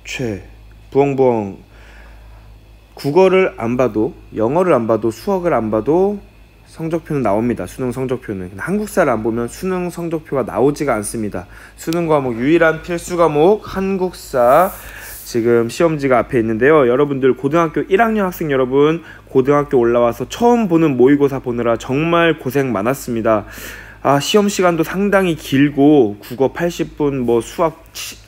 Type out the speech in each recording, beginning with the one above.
부엉부엉. 국어를 안 봐도, 영어를 안 봐도, 수학을 안 봐도 성적표는 나옵니다. 수능 성적표는. 한국사를 안 보면 수능 성적표가 나오지가 않습니다. 수능 과목 유일한 필수 과목 한국사, 지금 시험지가 앞에 있는데요. 여러분들 고등학교 1학년 학생 여러분, 고등학교 올라와서 처음 보는 모의고사 보느라 정말 고생 많았습니다. 시험 시간도 상당히 길고, 국어 80분, 뭐 수학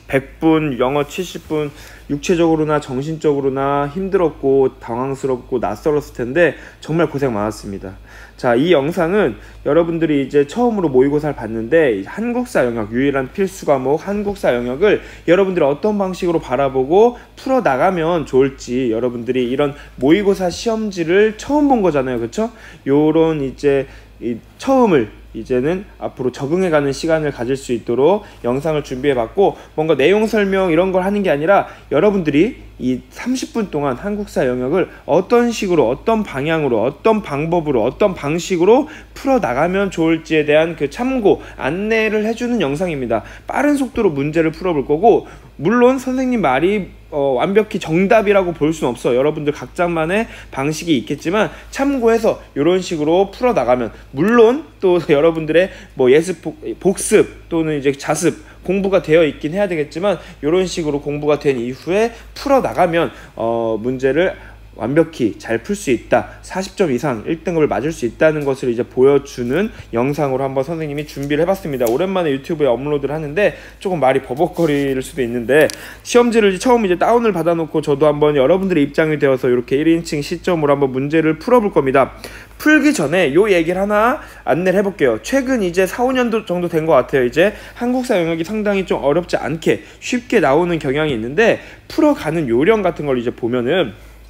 100분, 영어 70분, 육체적으로나 정신적으로나 힘들었고 당황스럽고 낯설었을 텐데 정말 고생 많았습니다. 자, 이 영상은 여러분들이 이제 처음으로 모의고사를 봤는데 한국사 영역, 유일한 필수 과목 한국사 영역을 여러분들이 어떤 방식으로 바라보고 풀어나가면 좋을지, 여러분들이 이런 모의고사 시험지를 처음 본 거잖아요. 그쵸? 요런 이제 처음을 이제는 앞으로 적응해가는 시간을 가질 수 있도록 영상을 준비해봤고, 뭔가 내용 설명 이런 걸 하는 게 아니라 여러분들이 이 30분 동안 한국사 영역을 어떤 식으로, 어떤 방향으로, 어떤 방법으로, 어떤 방식으로 풀어나가면 좋을지에 대한 그 참고 안내를 해주는 영상입니다. 빠른 속도로 문제를 풀어볼 거고, 물론 선생님 말이 완벽히 정답이라고 볼 수는 없어. 여러분들 각자만의 방식이 있겠지만 참고해서 이런 식으로 풀어나가면, 물론 또 여러분들의 뭐 예습 복습 또는 이제 자습 공부가 되어 있긴 해야 되겠지만, 이런 식으로 공부가 된 이후에 풀어나가면 문제를 완벽히 잘 풀 수 있다, 40점 이상 1등급을 맞을 수 있다는 것을 이제 보여주는 영상으로 한번 선생님이 준비를 해봤습니다. 오랜만에 유튜브에 업로드를 하는데 조금 말이 버벅거릴 수도 있는데, 시험지를 처음 이제 다운을 받아놓고 저도 한번 여러분들의 입장이 되어서 이렇게 1인칭 시점으로 한번 문제를 풀어볼 겁니다. 풀기 전에 요 얘기를 하나 안내를 해볼게요. 최근 이제 4, 5년도 정도 된 것 같아요. 이제 한국사 영역이 상당히 좀 어렵지 않게 쉽게 나오는 경향이 있는데, 풀어가는 요령 같은 걸 이제 보면은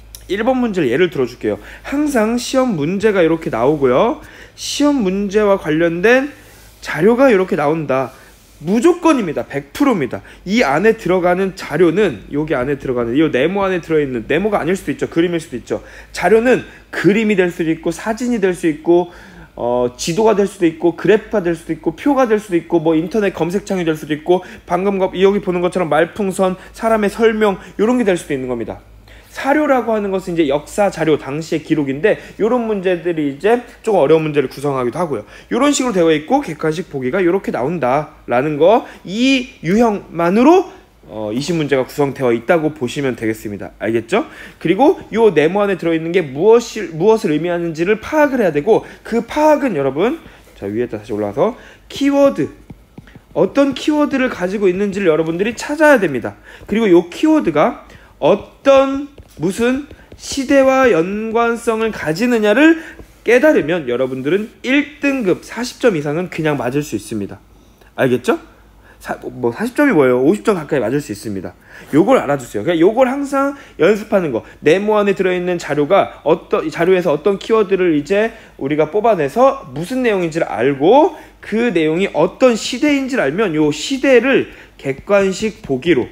1번 문제를 예를 들어줄게요. 항상 시험 문제가 이렇게 나오고요, 시험 문제와 관련된 자료가 이렇게 나온다. 무조건입니다. 100%입니다. 이 안에 들어가는 자료는, 여기 안에 들어가는 이 네모 안에 들어있는, 네모가 아닐 수도 있죠, 그림일 수도 있죠. 자료는 그림이 될 수도 있고, 사진이 될 수 있고, 지도가 될 수도 있고, 그래프가 될 수도 있고, 표가 될 수도 있고, 뭐 인터넷 검색창이 될 수도 있고, 방금 여기 보는 것처럼 말풍선, 사람의 설명, 이런 게 될 수도 있는 겁니다. 사료라고 하는 것은 이제 역사 자료, 당시의 기록인데, 이런 문제들이 이제 조금 어려운 문제를 구성하기도 하고요. 이런 식으로 되어 있고 객관식 보기가 이렇게 나온다라는 거, 이 유형만으로 20문제가 구성되어 있다고 보시면 되겠습니다. 알겠죠? 그리고 이 네모 안에 들어있는 게 무엇을 의미하는지를 파악을 해야 되고, 그 파악은 여러분, 자, 위에다 다시 올라와서 키워드, 어떤 키워드를 가지고 있는지를 여러분들이 찾아야 됩니다. 그리고 이 키워드가 어떤 무슨 시대와 연관성을 가지느냐를 깨달으면 여러분들은 1등급 40점 이상은 그냥 맞을 수 있습니다. 알겠죠? 뭐 40점이 뭐예요? 50점 가까이 맞을 수 있습니다. 요걸 알아주세요. 그냥 요걸 항상 연습하는 거. 네모 안에 들어있는 자료가 자료에서 어떤 키워드를 이제 우리가 뽑아내서 무슨 내용인지를 알고, 그 내용이 어떤 시대인지를 알면 요 시대를 객관식 보기로,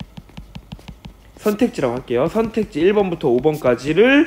선택지라고 할게요. 선택지 1번부터 5번까지를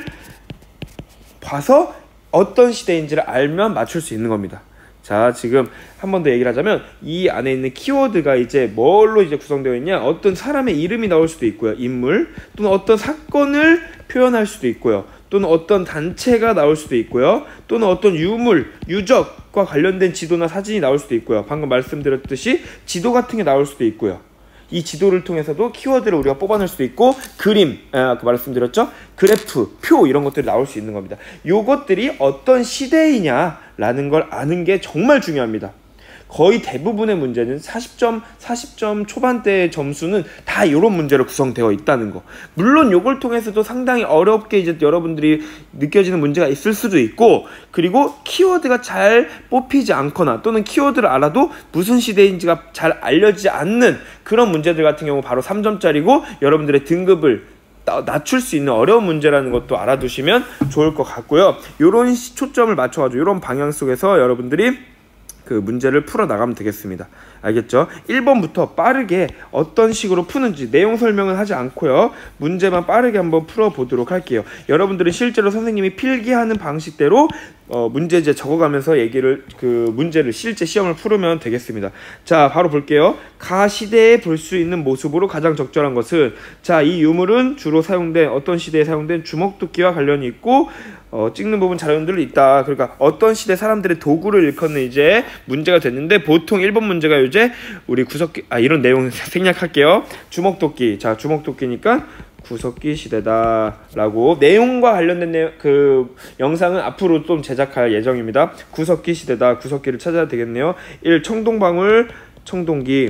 봐서 어떤 시대인지를 알면 맞출 수 있는 겁니다. 자, 지금 한 번 더 얘기를 하자면, 이 안에 있는 키워드가 이제 뭘로 이제 구성되어 있냐, 어떤 사람의 이름이 나올 수도 있고요, 인물, 또는 어떤 사건을 표현할 수도 있고요, 또는 어떤 단체가 나올 수도 있고요, 또는 어떤 유물, 유적과 관련된 지도나 사진이 나올 수도 있고요, 방금 말씀드렸듯이 지도 같은 게 나올 수도 있고요. 이 지도를 통해서도 키워드를 우리가 뽑아낼 수도 있고, 그림, 그 말씀드렸죠? 그래프, 표, 이런 것들이 나올 수 있는 겁니다. 요것들이 어떤 시대이냐라는 걸 아는 게 정말 중요합니다. 거의 대부분의 문제는 40점 초반대의 점수는 다 이런 문제로 구성되어 있다는 거. 물론 요걸 통해서도 상당히 어렵게 이제 여러분들이 느껴지는 문제가 있을 수도 있고, 그리고 키워드가 잘 뽑히지 않거나 또는 키워드를 알아도 무슨 시대인지가 잘 알려지지 않는 그런 문제들 같은 경우 바로 3점짜리고, 여러분들의 등급을 낮출 수 있는 어려운 문제라는 것도 알아두시면 좋을 것 같고요. 요런 초점을 맞춰가지고 요런 방향 속에서 여러분들이 그 문제를 풀어 나가면 되겠습니다. 알겠죠? 1번부터 빠르게 어떤 식으로 푸는지 내용 설명은 하지 않고요. 문제만 빠르게 한번 풀어보도록 할게요. 여러분들은 실제로 선생님이 필기하는 방식대로 문제제 적어가면서 문제를 실제 시험을 풀으면 되겠습니다. 자, 바로 볼게요. 가 시대에 볼 수 있는 모습으로 가장 적절한 것은, 자, 이 유물은 주로 사용된 어떤 시대에 사용된 주먹도끼와 관련이 있고 찍는 부분 자료들이 있다. 그러니까 어떤 시대 사람들의 도구를 일컫는 이제 문제가 됐는데, 보통 1번 문제가 이제 우리 구석기 이런 내용 생략할게요. 주먹도끼. 자, 주먹도끼니까 구석기 시대다 라고, 내용과 관련된 그 영상은 앞으로 좀 제작할 예정입니다. 구석기 시대다. 구석기를 찾아야 되겠네요. 1. 청동방울 청동기,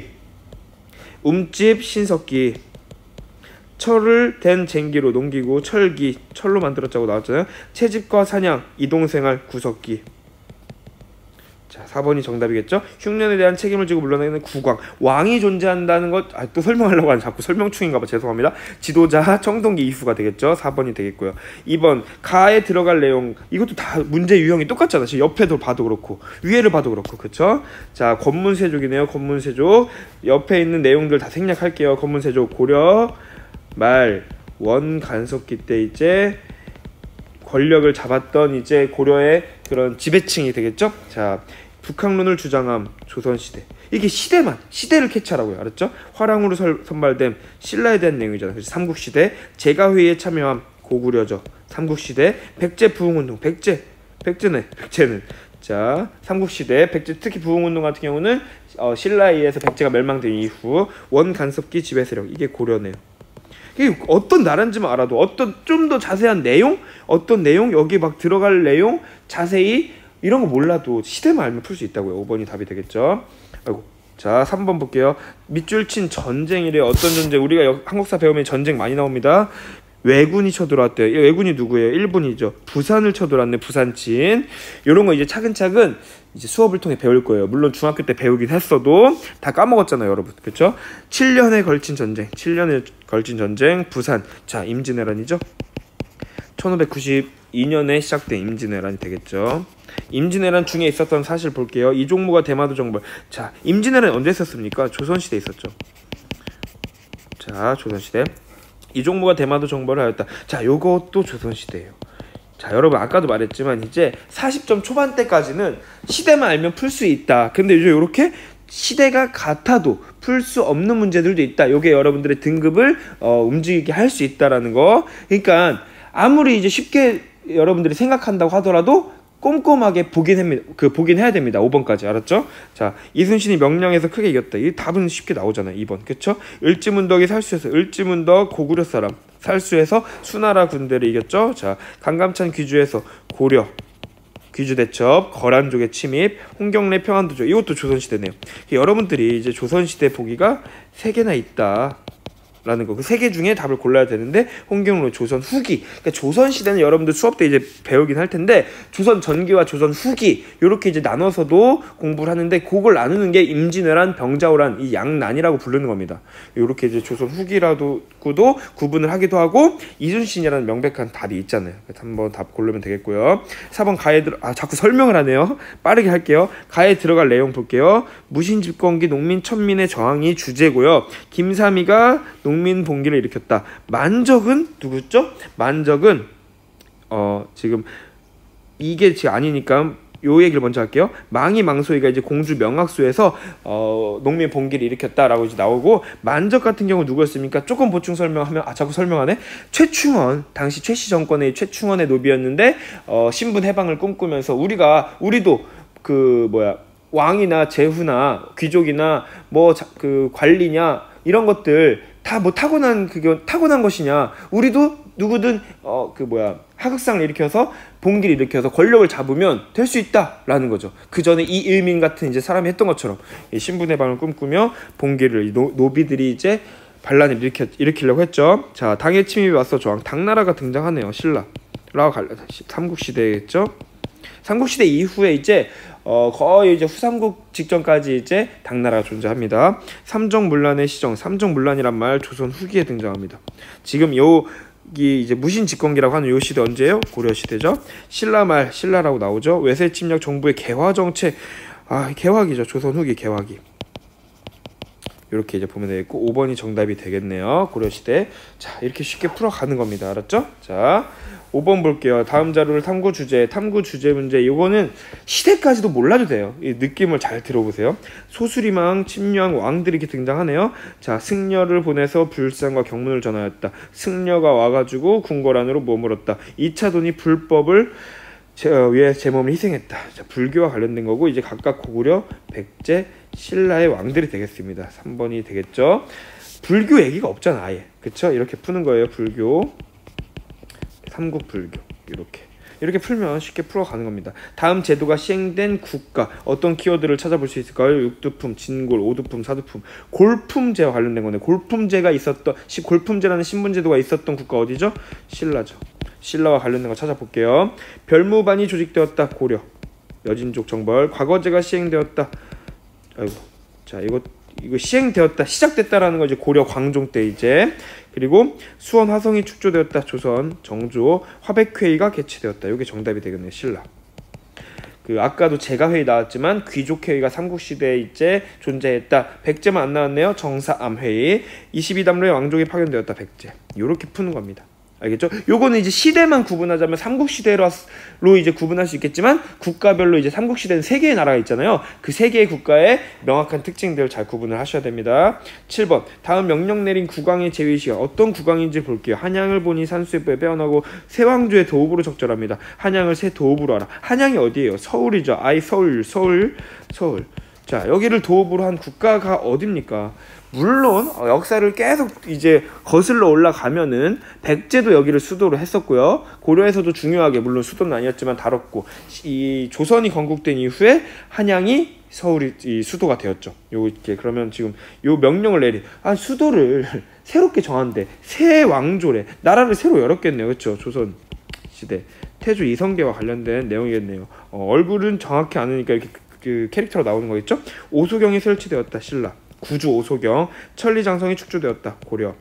움집 신석기, 철을 댄 쟁기로 농기구 철기, 철로 만들었다고 나왔잖아요. 채집과 사냥, 이동생활 구석기. 자, 4번이 정답이겠죠. 흉년에 대한 책임을 지고 물러나는 국왕, 왕이 존재한다는 것, 또 설명하려고 하는 자꾸 설명충인가봐. 죄송합니다. 지도자, 청동기 이수가 되겠죠. 4번이 되겠고요. 2번 가에 들어갈 내용, 이것도 다 문제 유형이 똑같잖아. 지금 옆에도 봐도 그렇고 위에를 봐도 그렇고, 그쵸? 자, 권문세족이네요. 권문세족. 옆에 있는 내용들 다 생략할게요. 권문세족 고려 말 원간섭기 때 이제 권력을 잡았던 이제 고려의 그런 지배층이 되겠죠. 자, 북학론을 주장함 조선시대. 이게 시대를 캐치하라고요. 알았죠? 화랑으로 선발된 신라에 대한 내용이잖아요. 그래서 삼국시대. 제가회의에 참여함 고구려죠. 삼국시대. 백제 부흥운동. 백제는 자, 삼국시대. 백제, 특히 부흥운동 같은 경우는 신라에 의해서 백제가 멸망된 이후 원간섭기 지배세력. 이게 고려네요. 이게 어떤 나라인지만 알아도, 어떤 좀 더 자세한 내용, 어떤 내용, 여기 막 들어갈 내용 자세히 이런 거 몰라도 시대만 알면 풀 수 있다고요. 5번이 답이 되겠죠. 아이고. 자, 3번 볼게요. 밑줄 친 전쟁이래. 어떤 전쟁? 우리가 한국사 배우면 전쟁 많이 나옵니다. 왜군이 쳐들어왔대요. 이 왜군이 누구예요? 일본이죠. 부산을 쳐들어왔네. 부산친. 이런 거 이제 차근차근 이제 수업을 통해 배울 거예요. 물론 중학교 때 배우긴 했어도 다 까먹었잖아요, 여러분. 그렇죠? 7년에 걸친 전쟁, 부산. 자, 임진왜란이죠. 1592년에 시작된 임진왜란이 되겠죠. 임진왜란 중에 있었던 사실 볼게요. 이종무가 대마도 정벌. 자, 임진왜란 언제 있었습니까? 조선시대에 있었죠. 자, 조선시대. 이종무가 대마도 정벌을 하였다. 자, 요것도 조선시대예요. 자, 여러분 아까도 말했지만 이제 40점 초반대까지는 시대만 알면 풀 수 있다. 근데 이제 이렇게 시대가 같아도 풀 수 없는 문제들도 있다. 요게 여러분들의 등급을 움직이게 할 수 있다라는 거. 그러니까 아무리 이제 쉽게 여러분들이 생각한다고 하더라도 꼼꼼하게 보긴 해야 됩니다. 5번까지. 알았죠? 자, 이순신이 명량에서 크게 이겼다. 이 답은 쉽게 나오잖아요. 2번. 그쵸? 을지문덕이 살수해서, 을지문덕 고구려 사람 살수해서 수나라 군대를 이겼죠. 자, 강감찬 귀주에서 고려 귀주 대첩, 거란족의 침입, 홍경래 평안도죠. 이것도 조선시대네요. 여러분들이 이제 조선시대 보기가 3개나 있다 라는 거. 그 3개 중에 답을 골라야 되는데, 홍경로 조선 후기. 그러니까 조선 시대는 여러분들 수업 때 이제 배우긴 할 텐데, 조선 전기와 조선 후기 요렇게 이제 나눠서도 공부를 하는데, 그걸 나누는 게 임진왜란, 병자호란 이 양난이라고 부르는 겁니다. 요렇게 이제 조선 후기라고도 구분을 하기도 하고, 이순신이라는 명백한 답이 있잖아요. 그래서 한번 답 고르면 되겠고요. 4번 가에 자꾸 설명을 하네요. 빠르게 할게요. 가에 들어갈 내용 볼게요. 무신집권기 농민 천민의 저항이 주제고요. 김삼이가 농민 봉기를 일으켰다. 만적은 누구죠? 만적은 지금 이게 지금 아니니까 요 얘기를 먼저 할게요. 망이 망소이가 이제 공주 명학수에서 농민 봉기를 일으켰다라고 이제 나오고, 만적 같은 경우 누구였습니까? 조금 보충 설명하면 자꾸 설명하네. 최충원, 당시 최씨 정권의 최충원의 노비였는데 신분 해방을 꿈꾸면서 우리도 왕이나 제후나 귀족이나 그 관리냐 이런 것들 다 타고난 것이냐. 우리도 누구든 하극상을 일으켜서 봉기를 일으켜서 권력을 잡으면 될 수 있다라는 거죠. 그 전에 이일민 같은 이제 사람이 했던 것처럼 신분해방을 꿈꾸며 봉기를 노비들이 이제 반란을 일으키려고 했죠. 자, 당의 침입에 맞서 저항. 당나라가 등장하네요. 신라라고 삼국시대겠죠. 삼국시대 이후에 이제 거의 이제 후삼국 직전까지 이제 당나라가 존재합니다. 삼정문란의 시정, 삼정문란이란 말 조선 후기에 등장합니다. 지금 여기 이제 무신집권기라고 하는 요 시대 언제예요? 고려 시대죠. 신라라고 나오죠. 외세 침략 정부의 개화 정책, 개화기죠. 조선 후기 개화기. 이렇게 이제 보면 되겠고 5번이 정답이 되겠네요. 고려시대. 자, 이렇게 쉽게 풀어가는 겁니다. 알았죠? 자, 5번 볼게요. 다음 자료를 탐구 주제 문제. 이거는 시대까지도 몰라도 돼요. 이 느낌을 잘 들어보세요. 소수리망, 침략, 왕들이 이렇게 등장하네요. 자, 승려를 보내서 불상과 경문을 전하였다. 승려가 와가지고 궁궐 안으로 머물었다. 2차 돈이 불법을 위해 제 몸을 희생했다. 자, 불교와 관련된 거고 이제 각각 고구려, 백제, 신라의 왕들이 되겠습니다. 3번이 되겠죠. 불교 얘기가 없잖아 아예. 그쵸? 이렇게 푸는 거예요. 불교, 삼국불교 이렇게 풀면 쉽게 풀어가는 겁니다. 다음 제도가 시행된 국가 어떤 키워드를 찾아볼 수 있을까요? 육두품, 진골, 오두품, 사두품. 골품제와 관련된 거네. 골품제가 있었던 골품제라는 신분제도가 있었던 국가 어디죠? 신라죠. 신라와 관련된 거 찾아볼게요. 별무반이 조직되었다. 고려. 여진족 정벌. 과거제가 시행되었다. 아이고. 자, 이거 시행되었다. 시작됐다라는 거 이제 고려 광종 때 이제. 그리고 수원 화성이 축조되었다. 조선 정조. 화백회의가 개최되었다. 이게 정답이 되겠네요. 신라. 아까도 제가회의 나왔지만 귀족회의가 삼국시대에 이제 존재했다. 백제만 안 나왔네요. 정사암회의. 22담로의 왕족이 파견되었다. 백제. 요렇게 푸는 겁니다. 알겠죠? 요거는 이제 시대만 구분하자면 삼국시대로 이제 구분할 수 있겠지만 국가별로 이제 삼국시대는 3개의 나라가 있잖아요. 그 3개의 국가의 명확한 특징들을 잘 구분을 하셔야 됩니다. 7번. 다음 명령 내린 국왕의 제위시간 어떤 국왕인지 볼게요. 한양을 보니 산수에 빼어나고 세왕조의 도읍으로 적절합니다. 한양을 새 도읍으로 알아. 한양이 어디예요? 서울이죠. 서울. 자, 여기를 도읍으로 한 국가가 어딥니까? 물론 역사를 계속 이제 거슬러 올라가면은 백제도 여기를 수도로 했었고요. 고려에서도 중요하게 물론 수도는 아니었지만 다뤘고 이 조선이 건국된 이후에 한양이 서울이 이 수도가 되었죠. 요게 그러면 지금 요 명령을 내리 수도를 새롭게 정한대. 새 왕조래. 나라를 새로 열었겠네요. 그렇죠? 조선 시대 태조 이성계와 관련된 내용이겠네요. 얼굴은 정확히 않으니까 이렇게 그 캐릭터로 나오는 거겠죠? 오소경이 설치되었다. 신라. 구주 오소경. 천리장성이 축조되었다. 고려.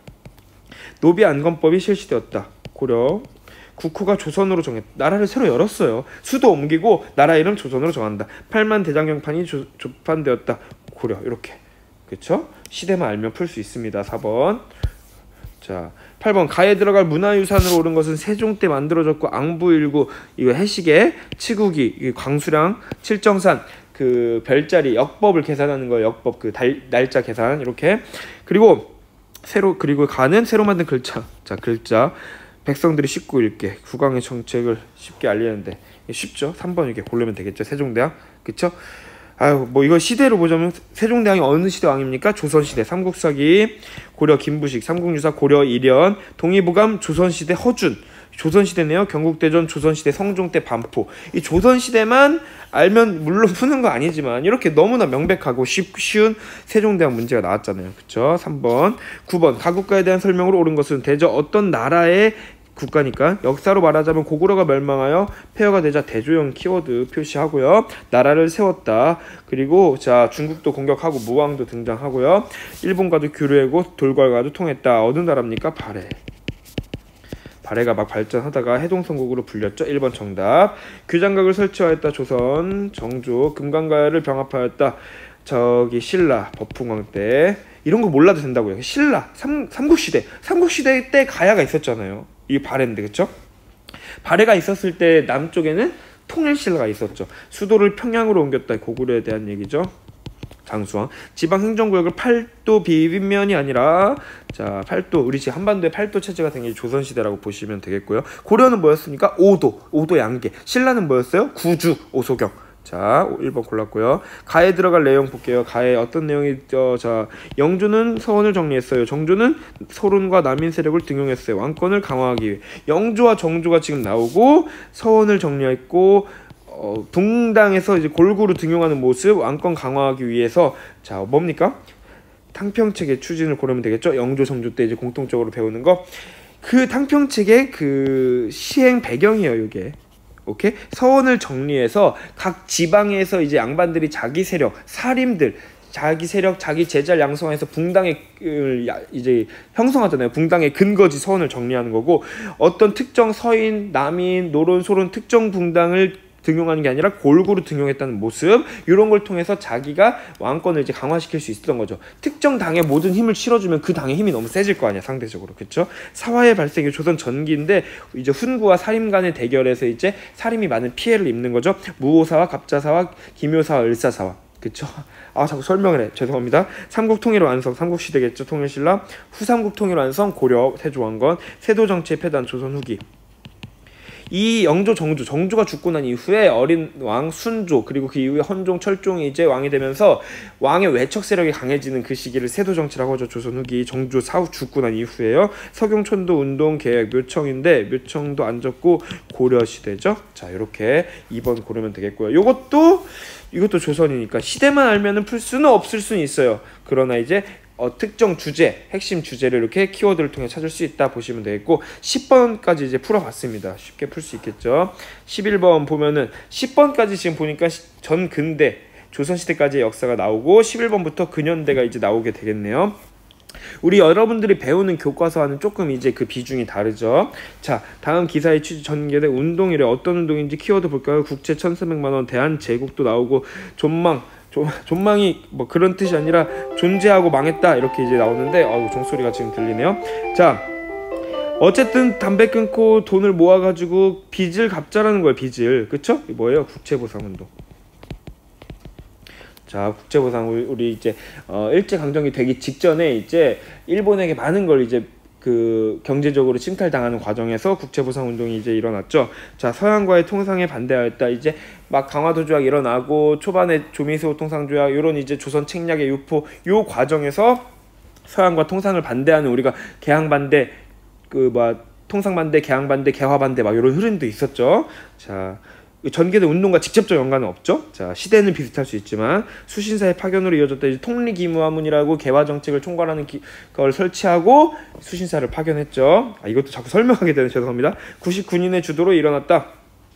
노비안건법이 실시되었다. 고려. 국호가 조선으로 정했다. 나라를 새로 열었어요. 수도 옮기고 나라 이름 조선으로 정한다. 8만 대장경판이 조판되었다. 고려. 이렇게. 그쵸? 시대만 알면 풀 수 있습니다. 4번. 자, 8번. 가에 들어갈 문화유산으로 오른 것은 세종 때 만들어졌고 앙부일구 이거 해시계, 치국이, 광수량, 칠정산 그 별자리 역법을 계산하는 거예요. 역법 날짜 계산 이렇게. 그리고 가는 새로 만든 글자. 자, 글자 백성들이 쉽고 읽게 국왕의 정책을 쉽게 알리는데 쉽죠. 3번 이렇게 고르면 되겠죠. 세종대왕. 그쵸? 뭐 이거 시대로 보자면 세종대왕이 어느 시대 왕입니까? 조선시대. 삼국사기 고려 김부식, 삼국유사 고려 일연, 동의보감 조선시대 허준. 조선시대네요. 경국대전 조선시대 성종 때 반포. 이 조선시대만 알면 물론 푸는 거 아니지만 이렇게 너무나 명백하고 쉬운 세종대왕 문제가 나왔잖아요. 그쵸? 3번. 9번. 가국가에 대한 설명으로 옳은 것은 대저 어떤 나라의 국가니까 역사로 말하자면 고구려가 멸망하여 폐허가 되자 대조영 키워드 표시하고요. 나라를 세웠다. 그리고 자 중국도 공격하고 무왕도 등장하고요. 일본과도 교류하고 돌궐과도 통했다. 어느 나라입니까? 발해가 막 발전하다가 해동성국으로 불렸죠. 1번 정답. 규장각을 설치하였다. 조선 정조. 금강가야를 병합하였다. 저기 신라 법풍왕 때. 이런 거 몰라도 된다고요. 신라 삼국시대 때 가야가 있었잖아요. 이 발해인데 그쵸? 발해가 있었을 때 남쪽에는 통일신라가 있었죠. 수도를 평양으로 옮겼다. 고구려에 대한 얘기죠. 장수왕. 지방행정구역을 팔도 비빔면이 아니라 자 팔도 우리 지금 한반도에 팔도 체제가 생긴 조선시대라고 보시면 되겠고요. 고려는 뭐였습니까? 오도 양계. 신라는 뭐였어요? 구주 오소경. 자 1번 골랐고요. 가에 들어갈 내용 볼게요. 가에 어떤 내용이 자 영조는 서원을 정리했어요. 정조는 소론과 남인 세력을 등용했어요. 왕권을 강화하기 위해. 영조와 정조가 지금 나오고 서원을 정리했고 붕당에서 이제 골고루 등용하는 모습 왕권 강화하기 위해서 자 뭡니까? 탕평책의 추진을 고르면 되겠죠. 영조 정조 때 이제 공통적으로 배우는 거. 그 탕평책의 그 시행 배경이에요. 이게. 오케이? 서원을 정리해서 각 지방에서 이제 양반들이 자기 세력, 사림들 자기 세력, 자기 제자를 양성해서 붕당을 이제 형성하잖아요. 붕당의 근거지 서원을 정리하는 거고 어떤 특정 서인, 남인, 노론, 소론 특정 붕당을 등용하는 게 아니라 골고루 등용했다는 모습, 이런 걸 통해서 자기가 왕권을 이제 강화시킬 수 있었던 거죠. 특정 당에 모든 힘을 실어주면 그 당의 힘이 너무 세질 거 아니야, 상대적으로. 그렇죠? 사화의 발생이 조선 전기인데 이제 훈구와 사림 간의 대결에서 이제 사림이 많은 피해를 입는 거죠. 무오사와 갑자사와 기묘사와 을사사와. 그쵸? 아, 자꾸 설명을 해. 죄송합니다. 삼국 통일 완성, 삼국시대겠죠. 통일신라. 후삼국 통일 완성, 고려, 세조왕건, 세도 정치의 패단, 조선 후기. 이 영조, 정조가 죽고 난 이후에 어린 왕 순조, 그리고 그 이후에 헌종, 철종이 이제 왕이 되면서 왕의 외척 세력이 강해지는 그 시기를 세도 정치라고 하죠. 조선 후기. 정조 사후 죽고 난 이후에요. 서경촌도 운동 계획 묘청인데 묘청도 안 졌고 고려 시대죠. 자, 이렇게 2번 고르면 되겠고요. 이것도 조선이니까 시대만 알면은 풀 수는 없을 수는 있어요. 그러나 이제 특정 주제, 핵심 주제를 이렇게 키워드를 통해 찾을 수 있다 보시면 되겠고, 10번까지 이제 풀어봤습니다. 쉽게 풀 수 있겠죠. 11번 보면은 10번까지 지금 보니까 전 근대 조선시대까지의 역사가 나오고 11번부터 근현대가 이제 나오게 되겠네요. 우리 여러분들이 배우는 교과서와는 조금 이제 그 비중이 다르죠. 자, 다음 기사의 취지 전개된 운동이래. 어떤 운동인지 키워드 볼까요? 국채 1,300만원, 대한제국도 나오고, 존망이 뭐 그런 뜻이 아니라 존재하고 망했다 이렇게 이제 나오는데, 종소리가 지금 들리네요. 자, 어쨌든 담배 끊고 돈을 모아가지고 빚을 갚자라는 거예요. 빚을. 그쵸? 뭐예요? 국채보상운동. 자, 국제보상, 우리 이제 일제강점기 되기 직전에 이제 일본에게 많은 걸 이제 그 경제적으로 침탈당하는 과정에서 국제보상 운동이 이제 일어났죠. 자, 서양과의 통상에 반대하였다. 이제 막 강화도 조약 일어나고 초반에 조미수 통상 조약, 이런 이제 조선 책략의 유포, 요 과정에서 서양과 통상을 반대하는, 우리가 개항 반대, 통상 반대, 개항 반대, 개화 반대 막 이런 흐름도 있었죠. 자, 전개된 운동과 직접적 연관은 없죠. 자, 시대는 비슷할 수 있지만 수신사의 파견으로 이어졌다. 이제 통리기무화문이라고 개화 정책을 총괄하는 걸 설치하고 수신사를 파견했죠. 이것도 자꾸 설명하게 되는, 죄송합니다. 99년의 주도로 일어났다.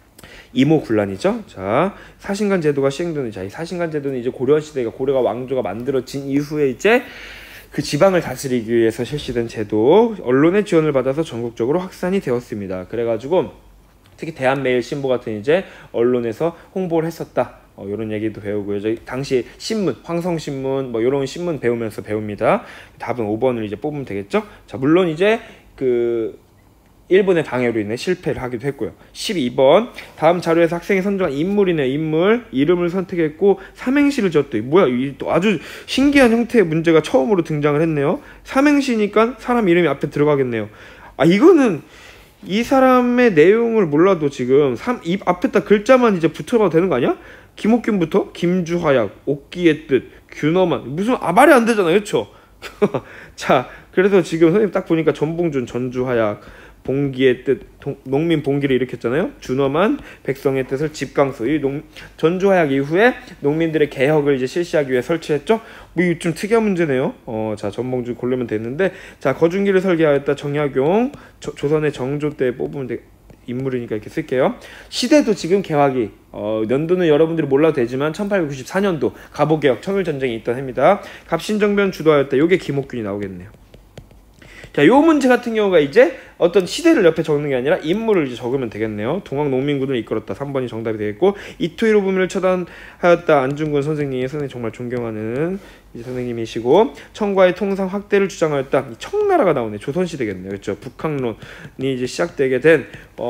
이모군란이죠. 자, 사신관 제도가 시행되는, 이 사신관 제도는 이제 고려 시대가, 고려가 왕조가 만들어진 이후에 이제 그 지방을 다스리기 위해서 실시된 제도, 언론의 지원을 받아서 전국적으로 확산이 되었습니다. 그래가지고 특히 대한매일신보 같은 이제 언론에서 홍보를 했었다. 이런 얘기도 배우고요. 당시 신문, 황성신문 뭐 이런 신문 배우면서 배웁니다. 답은 5번을 이제 뽑으면 되겠죠. 자, 물론 이제 그 일본의 방해로 인해 실패를 하기도 했고요. 12번 다음 자료에서 학생이 선정한 인물이네요. 인물 이름을 선택했고 삼행시를 지었대. 뭐야, 이 또 아주 신기한 형태의 문제가 처음으로 등장을 했네요. 삼행시니까 사람 이름이 앞에 들어가겠네요. 이거는 이 사람의 내용을 몰라도 지금 이 앞에다 글자만 이제 붙여봐도 되는 거 아니야? 김옥균부터 김주화약, 옥기의 뜻, 균어만, 무슨 말이 안 되잖아요, 그렇죠? 자, 그래서 지금 선생님 딱 보니까 전봉준, 전주화약, 봉기의 뜻, 농민 봉기를 일으켰잖아요. 준엄한 백성의 뜻을 집강수. 이 전주화약 이후에 농민들의 개혁을 이제 실시하기 위해 설치했죠. 뭐 이거 좀 특이한 문제네요. 자, 전봉준 고르면 됐는데, 자, 거중기를 설계하였다. 정약용, 조선의 정조 때 뽑으면 인물이니까 이렇게 쓸게요. 시대도 지금 개화기, 연도는 여러분들이 몰라도 되지만 1894년도 갑오개혁, 청일전쟁이 있던 해입니다. 갑신정변 주도하였다. 요게 김옥균이 나오겠네요. 자, 요 문제 같은 경우가 이제 어떤 시대를 옆에 적는 게 아니라 인물을 이제 적으면 되겠네요. 동학 농민군을 이끌었다. 3번이 정답이 되겠고, 이토히로 부민을 처단하였다. 안중근 선생님 정말 존경하는 이제 선생님이시고, 청과의 통상 확대를 주장하였다. 청나라가 나오네. 조선시대겠네요. 그렇죠? 북학론이 이제 시작되게 된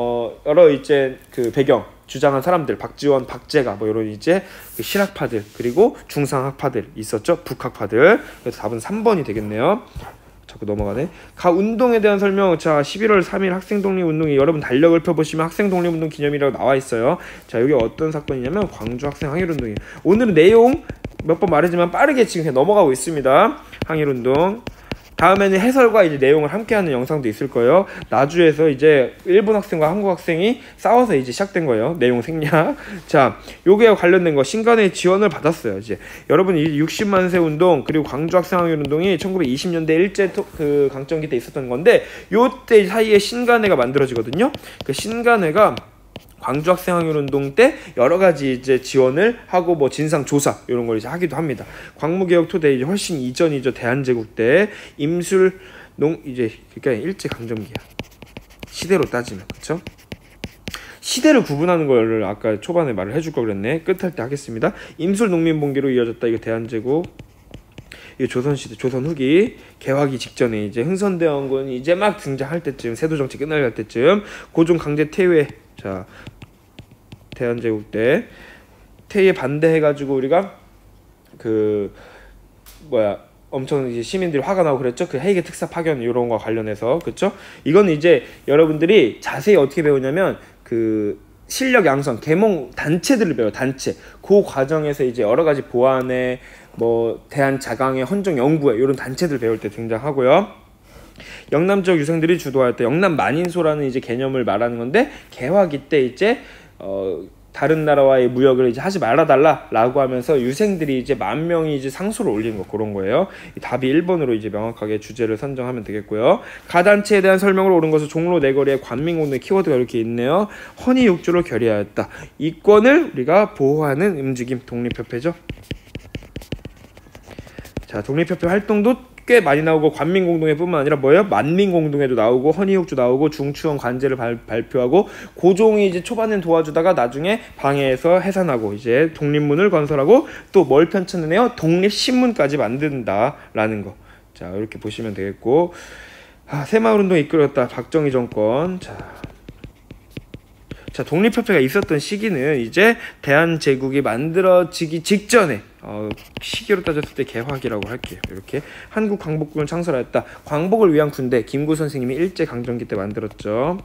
여러 이제 그 배경 주장한 사람들, 박지원, 박재가 뭐 이런 이제 실학파들, 그리고 중상학파들 있었죠. 북학파들. 그래서 답은 3번이 되겠네요. 자꾸 넘어가네. 가 운동에 대한 설명. 자, 11월 3일 학생독립운동이, 여러분 달력을 펴보시면 학생독립운동 기념이라고 나와 있어요. 자, 여기 어떤 사건이냐면 광주 학생 항일운동이에요. 오늘은 내용 몇 번 말했지만 빠르게 지금 그냥 넘어가고 있습니다. 항일운동. 다음에는 해설과 이제 내용을 함께하는 영상도 있을 거예요. 나주에서 이제 일본 학생과 한국 학생이 싸워서 이제 시작된 거예요. 내용 생략. 자, 요게 관련된 거 신간의 지원을 받았어요. 이제 여러분 이 60만세 운동, 그리고 광주 학생 항일 운동이 1920년대 일제 그 강점기 때 있었던 건데, 요때 사이에 신간회가 만들어지거든요. 그 신간회가 광주 학생 항일 운동 때 여러 가지 이제 지원을 하고 뭐 진상 조사 이런 걸 이제 하기도 합니다. 광무개혁 토대 이제 훨씬 이전이죠. 대한제국 때 임술 농 이제 그러니까 일제 강점기야. 시대로 따지면. 그렇죠? 시대를 구분하는 거를 아까 초반에 말을 해줄 걸 그랬네. 끝할 때 하겠습니다. 임술 농민봉기로 이어졌다. 이거 대한제국. 이 조선시대, 조선 후기 개화기 직전에 이제 흥선대원군이 이제 막 등장할 때쯤, 세도정치 끝날 때쯤 고종 강제 퇴위에, 자 대한제국 때 퇴위에 반대해가지고 우리가 그 엄청 이제 시민들이 화가 나고 그랬죠. 그 헤이게 특사 파견 이런 거 관련해서, 그렇죠? 이거는 이제 여러분들이 자세히 어떻게 배우냐면 그 실력 양성, 계몽 단체들을 배워요. 단체. 그 과정에서 이제 여러 가지 보안에 뭐 대한자강회, 헌정연구회 이런 단체들 배울 때 등장하고요. 영남 지역 유생들이 주도하였다. 영남 만인소라는 이제 개념을 말하는 건데, 개화기 때 이제 다른 나라와의 무역을 이제 하지 말아달라라고 하면서 유생들이 이제 10,000명이 이제 상소를 올리는 거, 그런 거예요. 답이 1번으로 이제 명확하게 주제를 선정하면 되겠고요. 가단체에 대한 설명으로 옳은 것은 종로 내거리에 관민공동의 키워드가 이렇게 있네요. 헌의육주로 결의하였다. 이권을 우리가 보호하는 움직임, 독립협회죠. 자, 독립협회 활동도 꽤 많이 나오고, 관민공동회뿐만 아니라 뭐예요? 만민공동회도 나오고, 헌의육주 나오고, 중추원 관제를 발표하고, 고종이 이제 초반엔 도와주다가 나중에 방해해서 해산하고, 이제 독립문을 건설하고, 또 뭘 펼쳤느냐요? 독립신문까지 만든다라는 거. 자, 이렇게 보시면 되겠고, 새마을운동 이끌었다. 박정희 정권. 자, 독립협회가 있었던 시기는 이제 대한제국이 만들어지기 직전에, 시기로 따졌을 때 개화기라고 할게요. 이렇게 한국광복군을 창설하였다. 광복을 위한 군대, 김구 선생님이 일제강점기 때 만들었죠.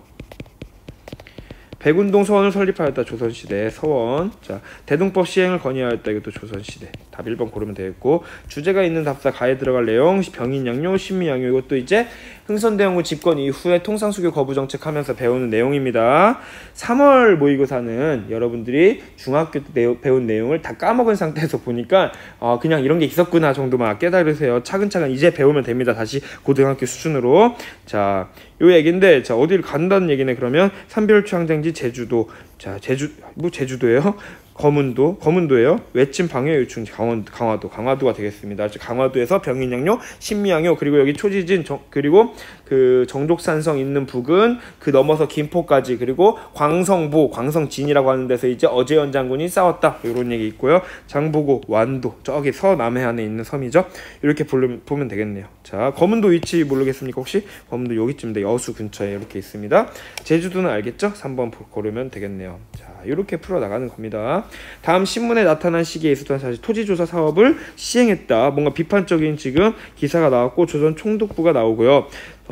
백운동 서원을 설립하였다. 조선시대 서원. 자, 대동법 시행을 건의하였다. 이것도 조선시대. 답 1번 고르면 되겠고, 주제가 있는 답사 가에 들어갈 내용, 병인양요, 신미양요. 이것도 이제 흥선대원군 집권 이후에 통상수교 거부 정책하면서 배우는 내용입니다. 3월 모의고사는 여러분들이 중학교 때 배운 내용을 다 까먹은 상태에서 보니까 그냥 이런 게 있었구나 정도만 깨달으세요. 차근차근 이제 배우면 됩니다. 다시 고등학교 수준으로. 자, 요 얘기인데, 자, 어디를 간다는 얘기네. 그러면 삼별추항쟁지 제주도. 자, 제주도예요? 거문도예요. 외침 방해 요충 강화도가 되겠습니다. 강화도에서 병인양요, 신미양요, 그리고 여기 초지진, 그리고 그 정족산성 있는 부근, 그 넘어서 김포까지, 그리고 광성보, 광성진이라고 하는 데서 이제 어제연 장군이 싸웠다. 이런 얘기 있고요. 장보고, 완도, 저기 서남해안에 있는 섬이죠. 이렇게 보면 되겠네요. 자, 거문도 위치 모르겠습니까? 혹시? 거문도 여기쯤인데 여수 근처에 이렇게 있습니다. 제주도는 알겠죠? 3번 고르면 되겠네요. 자, 이렇게 풀어나가는 겁니다. 다음 신문에 나타난 시기에 있었던 사실, 토지조사 사업을 시행했다. 뭔가 비판적인 지금 기사가 나왔고, 조선 총독부가 나오고요.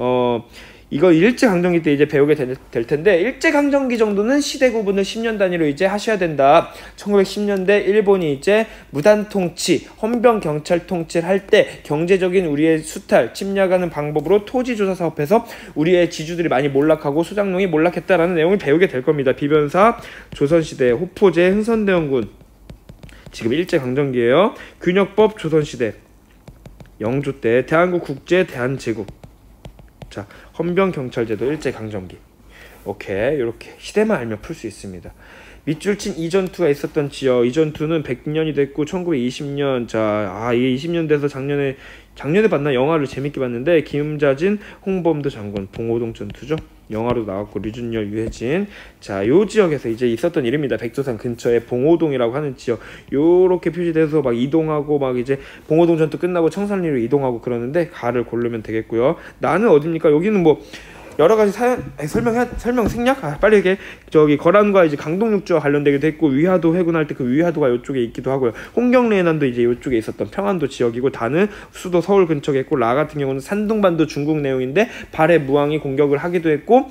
이거 일제강점기 때 이제 배우게 될 텐데, 일제강점기 정도는 시대 구분을 10년 단위로 이제 하셔야 된다. 1910년대 일본이 이제 무단 통치, 헌병 경찰 통치를 할 때 경제적인 우리의 수탈, 침략하는 방법으로 토지조사 사업해서 우리의 지주들이 많이 몰락하고 소장농이 몰락했다라는 내용을 배우게 될 겁니다. 비변사, 조선시대, 호포제, 흥선대원군. 지금 일제강점기예요. 균역법, 조선시대. 영조 때, 대한국 국제, 대한제국. 자, 헌병경찰제도 일제강점기. 오케이, 이렇게 시대만 알면 풀 수 있습니다. 밑줄친 이전투가 있었던 지역. 이전투는 100년이 됐고 1920년. 자, 이게 20년 돼서 작년에 봤나? 영화를 재밌게 봤는데, 김자진, 홍범도 장군, 봉오동 전투죠. 영화로 나왔고, 류준열, 유해진. 자, 요 지역에서 이제 있었던 일입니다. 백두산 근처에 봉오동이라고 하는 지역. 요렇게 표시돼서 막 이동하고, 막 이제 봉오동 전투 끝나고 청산리로 이동하고 그러는데, 가를 고르면 되겠고요. 나는 어딥니까? 여기는 뭐 여러 가지 설명 생략? 빨리 이게 저기 거란과 이제 강동육주와 관련되기도 했고, 위화도 회군할 때 그 위화도가 이쪽에 있기도 하고요. 홍경래난도 이제 이쪽에 있었던 평안도 지역이고, 다는 수도 서울 근처에 있고, 라 같은 경우는 산둥반도 중국 내용인데 발해 무왕이 공격을 하기도 했고,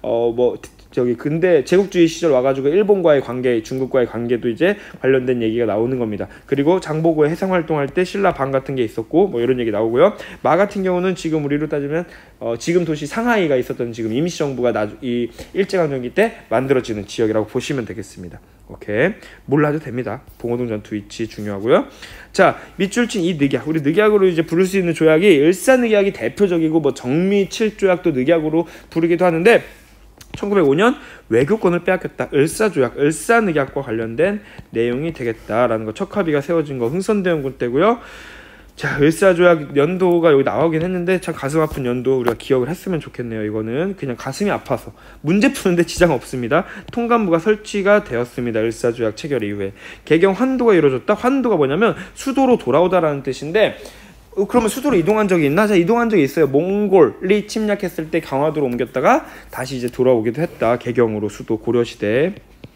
근데 제국주의 시절 와가지고 일본과의 관계, 중국과의 관계도 이제 관련된 얘기가 나오는 겁니다. 그리고 장보고의 해상 활동할 때 신라 방 같은 게 있었고, 뭐 이런 얘기 나오고요. 마 같은 경우는 지금 우리로 따지면 지금 도시 상하이가 있었던 지금 임시정부가 이 일제강점기 때 만들어지는 지역이라고 보시면 되겠습니다. 오케이, 몰라도 됩니다. 봉오동 전투 위치 중요하고요. 자, 밑줄친 이 늑약, 우리 늑약으로 이제 부를 수 있는 조약이 을사늑약이 대표적이고, 뭐 정미 7조약도 늑약으로 부르기도 하는데, 1905년 외교권을 빼앗겼다. 을사조약, 을사늑약과 관련된 내용이 되겠다라는 거. 척하비가 세워진 거 흥선대원군 때고요. 자, 을사조약 연도가 여기 나오긴 했는데 참 가슴 아픈 연도 우리가 기억을 했으면 좋겠네요. 이거는 그냥 가슴이 아파서 문제 푸는데 지장 없습니다. 통감부가 설치가 되었습니다. 을사조약 체결 이후에 개경 환도가 이루어졌다. 환도가 뭐냐면 수도로 돌아오다라는 뜻인데 그러면 수도로 이동한 적이 있나? 자, 이동한 적이 있어요. 몽골이 침략했을 때 강화도로 옮겼다가 다시 이제 돌아오기도 했다. 개경으로 수도 고려시대.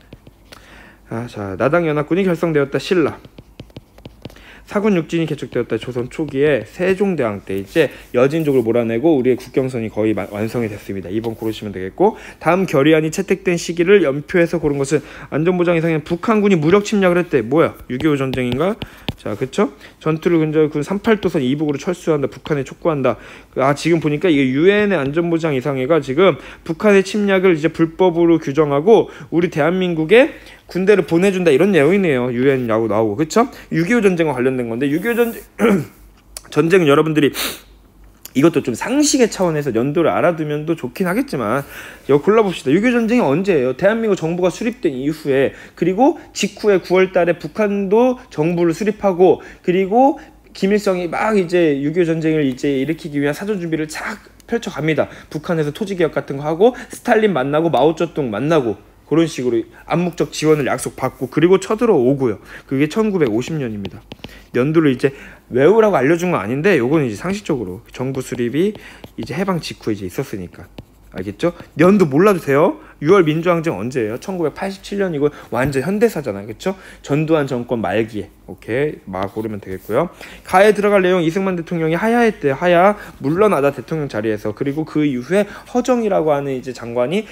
자, 나당연합군이 결성되었다. 신라. 사군 육진이 개척되었다. 조선 초기에 세종대왕 때 이제 여진족을 몰아내고 우리의 국경선이 거의 완성이 됐습니다. 2번 고르시면 되겠고, 다음 결의안이 채택된 시기를 연표해서 고른 것은 안전보장 이상의 북한군이 무력 침략을 했대. 뭐야? 6.25 전쟁인가? 자, 그쵸? 전투를 근절 군 38도선 이북으로 철수한다. 북한에 촉구한다. 지금 보니까 이게 유엔의 안전보장 이상회가 지금 북한의 침략을 이제 불법으로 규정하고 우리 대한민국에 군대를 보내준다 이런 내용이네요. 유엔이라고 나오고, 그쵸? 6.25 전쟁과 관련된 건데 6.25 전쟁은 여러분들이 이것도 좀 상식의 차원에서 연도를 알아두면 또 좋긴 하겠지만 이거 골라봅시다. 6.25 전쟁이 언제예요? 대한민국 정부가 수립된 이후에, 그리고 직후에 9월 달에 북한도 정부를 수립하고, 그리고 김일성이 막 이제 6.25 전쟁을 이제 일으키기 위한 사전 준비를 착 펼쳐갑니다. 북한에서 토지개혁 같은 거 하고 스탈린 만나고 마오쩌둥 만나고 그런 식으로 암묵적 지원을 약속받고, 그리고 쳐들어오고요. 그게 1950년입니다. 연도를 이제 외우라고 알려준 건 아닌데 요거는 이제 상식적으로 정부 수립이 이제 해방 직후에 이제 있었으니까. 알겠죠? 연도 몰라도 돼요. 6월 민주항쟁 언제예요? 1987년이고 완전 현대사잖아요. 그쵸? 전두환 정권 말기에. 오케이, 막 고르면 되겠고요. 가에 들어갈 내용, 이승만 대통령이 하야했대요. 하야 물러나다 대통령 자리에서. 그리고 그 이후에 허정이라고 하는 이제 장관이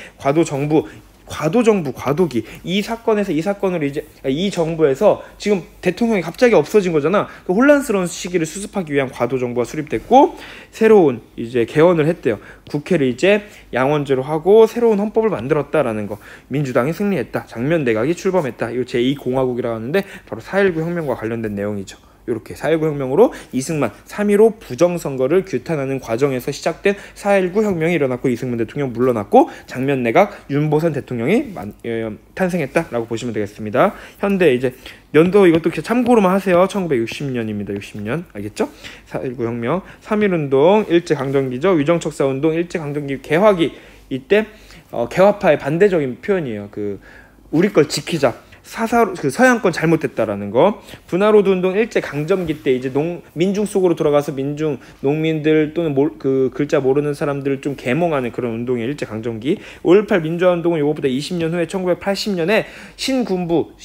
과도기 이 사건으로 이제 이 정부에서 지금 대통령이 갑자기 없어진 거잖아. 그 혼란스러운 시기를 수습하기 위한 과도정부가 수립됐고, 새로운 이제 개헌을 했대요. 국회를 이제 양원제로 하고 새로운 헌법을 만들었다라는 거. 민주당이 승리했다. 장면 내각이 출범했다. 이거 제2공화국이라고 하는데 바로 4.19 혁명과 관련된 내용이죠. 이렇게 4.19 혁명으로 이승만 3.15 부정선거를 규탄하는 과정에서 시작된 4.19 혁명이 일어났고, 이승만 대통령 물러났고 장면 내각 윤보선 대통령이 탄생했다라고 보시면 되겠습니다. 현대 이제 연도 이것도 참고로만 하세요. 1960년입니다. 60년. 알겠죠? 4.19 혁명, 3.1운동, 일제강점기죠. 위정척사운동, 일제강점기 개화기. 이때 개화파의 반대적인 표현이에요. 그 우리 걸 지키자. 서양권 잘못됐다라는 거. 분화로드 운동 일제 강점기 때 이제 민중 속으로 들어가서 농민들 또는 그 글자 모르는 사람들을 좀 계몽하는 그런 운동이 일제 강점기. 5.18 민주화 운동은 요거보다 20년 후에 1980년에 신군부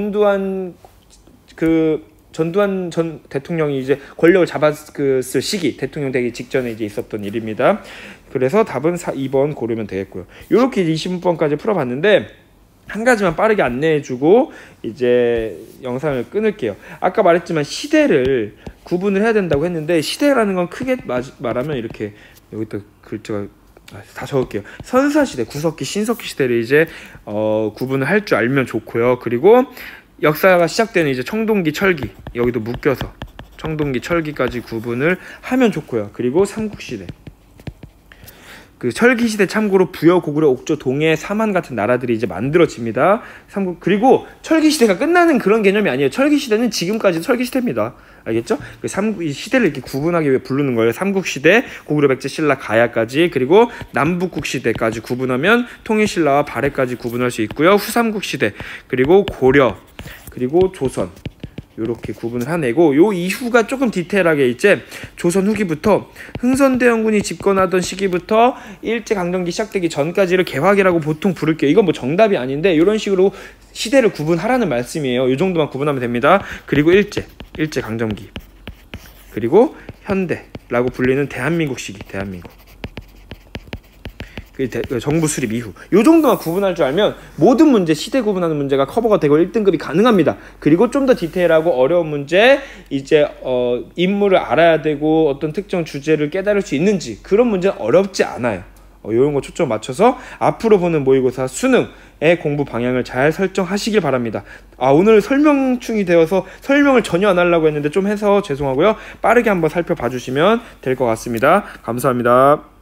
전두환 전 대통령이 이제 권력을 잡았을 시기, 대통령 되기 직전에 이제 있었던 일입니다. 그래서 답은 2번 고르면 되겠고요. 요렇게 20번까지 풀어봤는데 한 가지만 빠르게 안내해주고 이제 영상을 끊을게요. 아까 말했지만 시대를 구분을 해야 된다고 했는데, 시대라는 건 크게 말하면 이렇게, 여기다 글자가 다 적을게요. 선사시대, 구석기, 신석기 시대를 이제 구분을 할 줄 알면 좋고요. 그리고 역사가 시작되는 이제 청동기, 철기, 여기도 묶여서 청동기, 철기까지 구분을 하면 좋고요. 그리고 삼국시대, 그 철기시대 참고로 부여, 고구려, 옥조, 동해, 삼한 같은 나라들이 이제 만들어집니다. 그리고 철기시대가 끝나는 그런 개념이 아니에요. 철기시대는 지금까지 철기시대입니다. 알겠죠? 이 시대를 이렇게 구분하기 위해 부르는 거예요. 삼국시대, 고구려, 백제, 신라, 가야까지. 그리고 남북국시대까지 구분하면 통일신라와 발해까지 구분할 수 있고요. 후삼국시대, 그리고 고려, 그리고 조선, 이렇게 구분을 하내고, 요 이후가 조금 디테일하게 이제 조선 후기부터 흥선대원군이 집권하던 시기부터 일제강점기 시작되기 전까지를 개화기라고 보통 부를게요. 이건 뭐 정답이 아닌데 이런 식으로 시대를 구분하라는 말씀이에요. 이 정도만 구분하면 됩니다. 그리고 일제강점기, 그리고 현대라고 불리는 대한민국 시기, 대한민국. 정부 수립 이후 요 정도만 구분할 줄 알면 모든 문제, 시대 구분하는 문제가 커버가 되고 1등급이 가능합니다. 그리고 좀 더 디테일하고 어려운 문제, 이제 인물을 알아야 되고 어떤 특정 주제를 깨달을 수 있는지, 그런 문제는 어렵지 않아요. 이런 거 초점 맞춰서 앞으로 보는 모의고사 수능의 공부 방향을 잘 설정하시길 바랍니다. 오늘 설명충이 되어서 설명을 전혀 안 하려고 했는데 좀 해서 죄송하고요. 빠르게 한번 살펴봐 주시면 될 것 같습니다. 감사합니다.